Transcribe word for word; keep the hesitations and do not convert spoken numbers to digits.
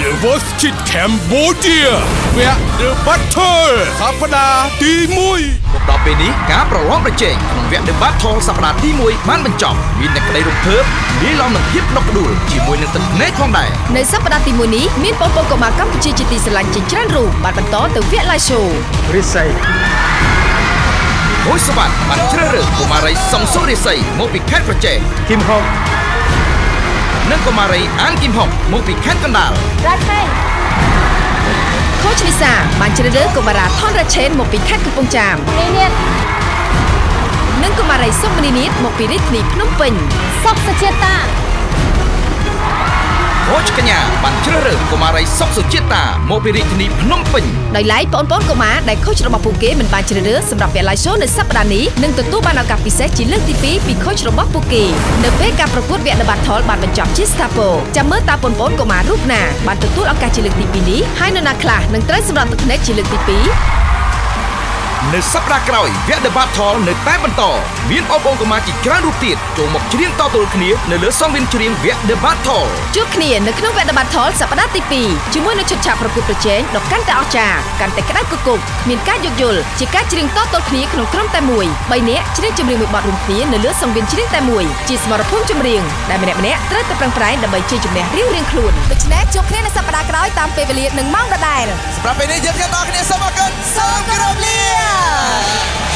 The Voice Kid Cambodia វគ្គ The Battle សប្តាហ៍ទីមួយមកដល់ពេលនេះការប្រឡងប្រជែងក្នុងវគ្គ The Battle សប្តាហ៍ទីមួយបានបញ្ចប់មានតែក្តីរំភើបលាយឡំនឹងភាពដុកដួលជាមួយនឹងទឹកភ្នែកផងដែរនៅសប្តាហ៍ទីមួយនេះមានបងប្អូនកុមារកម្ពុជាជាទីស្រឡាញ់ជាច្រើនរូបបានបន្តទៅវគ្គ Live Show រិស័យមួយសវណ្ណបានជ្រើសរើសកុមារីសំសូររិស័យមកពីខេត្តប្រជែងគឹមហុកនិងកុមារីអានគឹមហុកមកពីខេត្តកណ្ដាលរ៉ាខេខូចលីសាបានជ្រើសរើសកុមារាថនរ៉ាឆេនមកពីខេត្តកំពង់ចាមនេះនេះនិងកុមារីសុកមនីនីតមកពីរាជធានីភ្នំពេញសុកសុជាតាខូចកញ្ញាបានជ្រើសរើសកុមារីសុកសុជាតាមកពីរាជធានីភ្នំពេញដោយឡែកបងប្អូនកុមារដែលខូចរបស់ពួកគេមិនបានជ្រើសរើសសម្រាប់វគ្គ Live Show នៅសប្តាហ៍នេះនឹងទទួលបានឱកាសពិសេសជាលើកទីពីរពីខូចរបស់ពួកគេនៅពេលការប្រកួតវគ្គ The Battle បានបញ្ចប់ជាស្ថាពរចាំមើលតើបងប្អូនកុមាររូបណាបានទទួលឱកាសជាលើកទីពីរនេះហើយនរណាខ្លះនឹងត្រូវសម្រាប់ទឹកភ្នែកជាលើកទីពីរនៅសប្តាហ៍ក្រោយវគ្គ The Battle នៅតែបន្តមានបងប្អូនកុមារជាច្រើនរូបទៀតចូលមកច្រៀងតទល់គ្នានៅលើសង្វៀនច្រៀងវគ្គ The Battle ជួបគ្នានៅក្នុងវគ្គ The Battle សប្តាហ៍ទីពីរជាមួយនឹងឈុតឆាកប្រកួតប្រជែងដ៏កាន់តែអស្ចារ្យកាន់តែក្តៅគគុកមានការយោគយល់ជាការច្រៀងតទល់គ្នាក្នុងក្រុមតែមួយបីនាក់ច្រៀងចម្រៀងមួយបទរួមគ្នានៅលើសង្វៀនច្រៀងតែមួយជាសមរភូមិចម្រៀងដែលម្នាក់ម្នាក់ត្រូវតែប្រឹងប្រែងដើម្បីជ័យជំនះរៀងៗខ្លួនដូច្នេះជួបគ្នានៅសប្តាហ៍ក្រោយតាមពេលវេលានិងម៉ោងដដែលសម្រាប់ពេលនេះយើងទាំងអស់គ្នាសូមអរគុណសូមគោរពលា